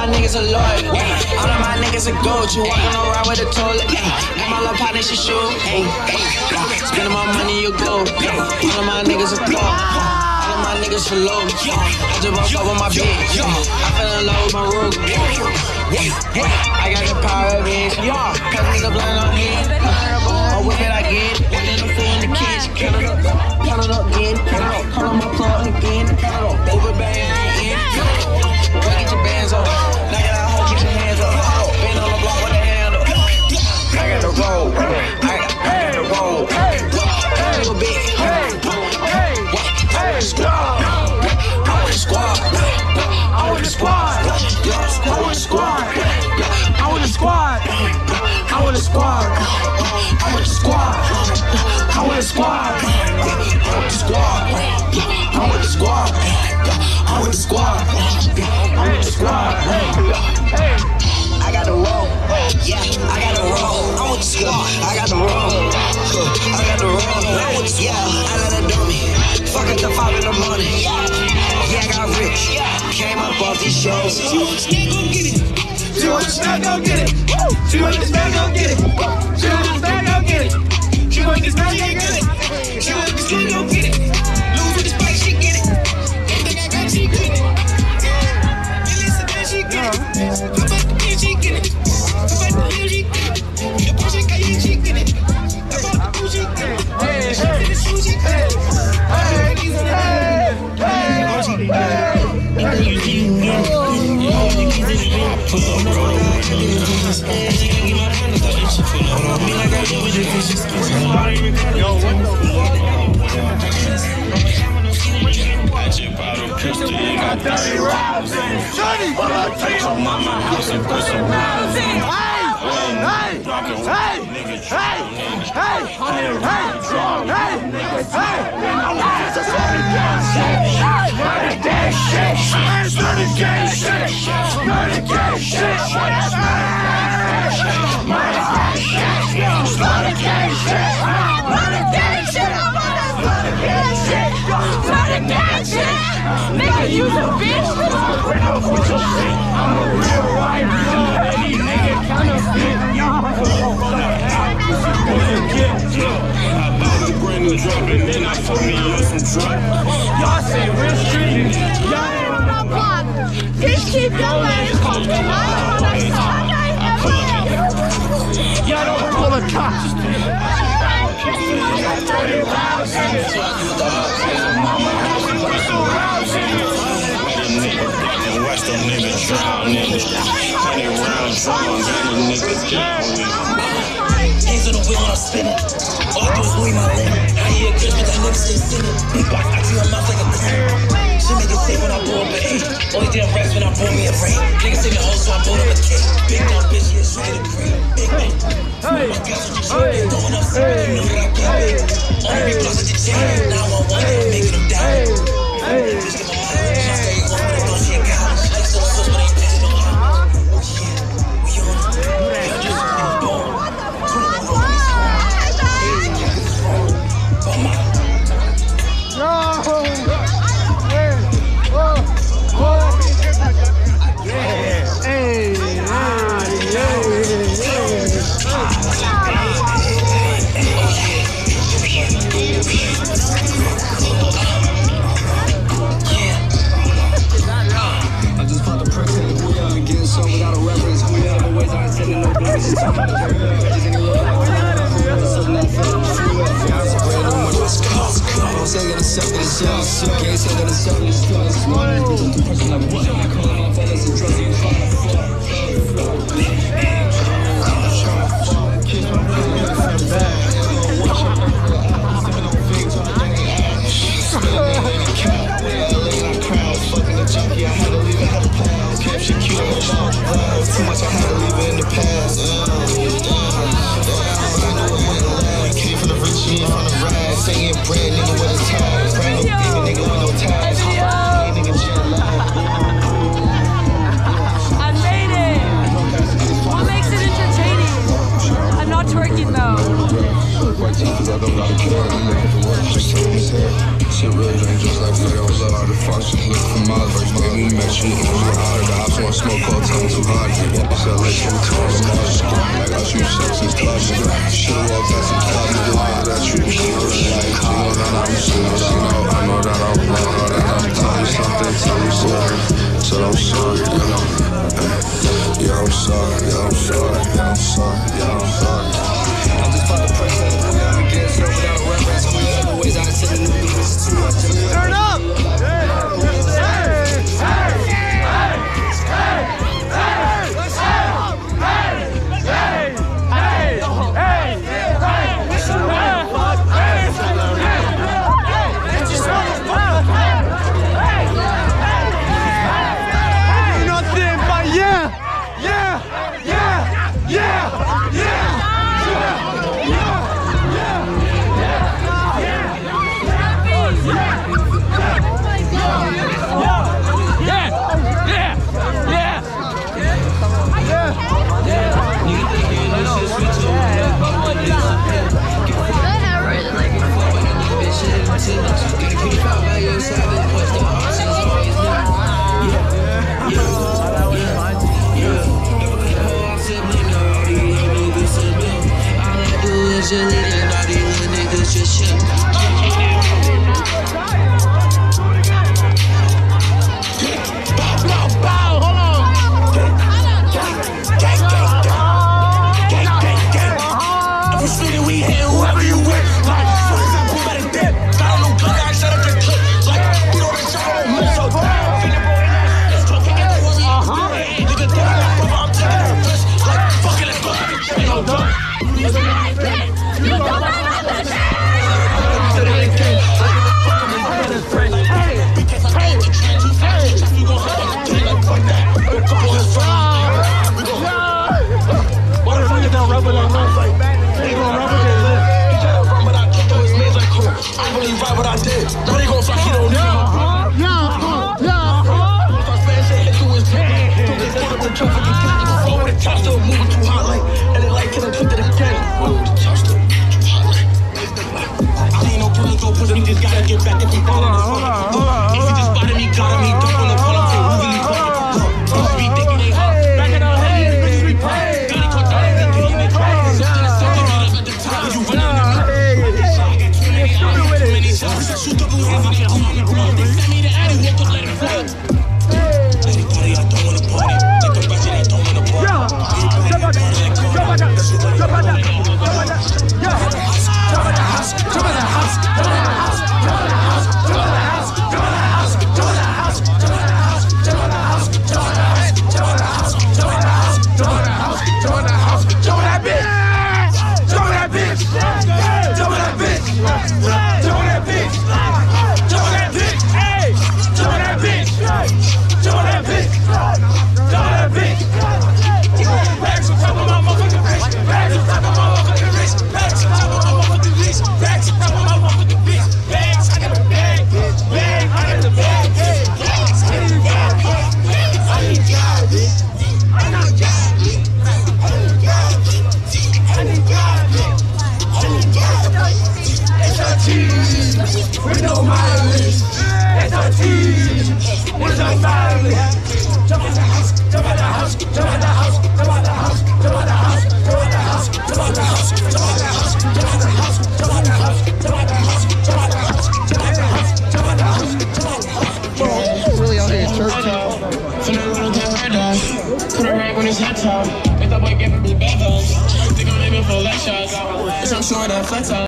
niggas are loyal. All of my niggas are gold. You walking around with a toilet. And my little partner, she shoot. Spending my money, you go. All of my niggas are tall. All of my niggas are low. I just broke up with my bitch. I fell in love with my room. I got the power of it. Cause nigga blind on me. I whip it again. Then I'm feeling the kids. Count it up again. Call on my plug again. Over bang in. Go get your bands on. Knock it out, hold, get your hands up. Been on the block with the handle. I got the roll. I got the roll. Little bit. I want the squad. I want the squad. I want the squad. I want the squad. I want the squad. I want the squad. I want the squad. I want the squad. I want the squad. I want the squad. I want the squad. I want the squad. I got the roll. Yeah, I got the roll. I want the squad. I got the roll. I got the roll. Yeah, I let it do me. Fuck at the 5 in the morning. Yeah, I got rich. Came up off these shows. She want the snack, go get it. She want the snack, go get it. She want the snack, go get it. She want the snack, go get it. She want the snack, go get it. She want the snack, go get it. Lose with the spice, she get it. Everything I got, she get it. Listen, man, she get it. How about the bitch, she get it. How about the hill, she get it. The pussy, she get it. How about the bougie, get it. She get the sushi, get it. Got 30 rounds in it. But I'll take your mama house and put some rounds in it. Hey! Nigga, you the bitch. I'm a real white blood. Any nigga counterfeit. I bought the brand new drug and then I told me you some drug. Y'all say real street. Y'all ain't on my block. Bitch, keep your legs open. Y'all don't pull a cops. Got 30 rounds in it. Mama house and put some rounds in it. And watch them niggas drown in it. 100 round drums and the niggas down. Hands on the wheel when I'm spinning. All I do is leave my limit. I hear a Christmas, that nigga say sing it. Big box, I see her mouth like a crown. She make it safe when I pull up an 8. Only damn raps when I pull me a ring. Niggas say me old, so I pull up a cake. Big dumb bitch, yeah, she get a cream. Big man. My guys are just throwing up something. You know that I get big. Only be close at the chain. Now I want it, making them down. Just get my mind. She stay on, but I know she ain't got it. Like so switch, but ain't passing no hot. Oh shit, we on it. Yeah, just boom. Too much, I had to leave it in the past. Came from the rich, came from the rag. Saying bread, nigga, with his ties. Brand new demon, nigga, with no ties. Nigga, jet lag. we met you. The ops want smoke all time too hard. So let you turn them out. Like I shoot shots and clubs. Should've walked past some clubs. That you I know that I'm wrong. Tell you something, tell you sorry. So I'm sorry, you know. Yeah, I'm sorry, yeah, I'm sorry, yeah, I'm sorry, yeah, I'm sorry. I'm just about to press it. I never get so without reference. We always out of the new business too much. Turn up! With no mileage, it's a team. With no mileage. Jump out the house, jump out the house, jump out the house, jump out the house, jump out the house, jump out the house, jump out the house, jump out the house, jump out the house, jump out the house, jump out the house, jump out the house, jump out the house, jump out the house, jump out the house. Really out here in church town. Finna run that paradise. Put a rag on his head top. Make that boy give me bad vibes. Think I'm aiming for leg shots. Bitch, I'm showing that flat top.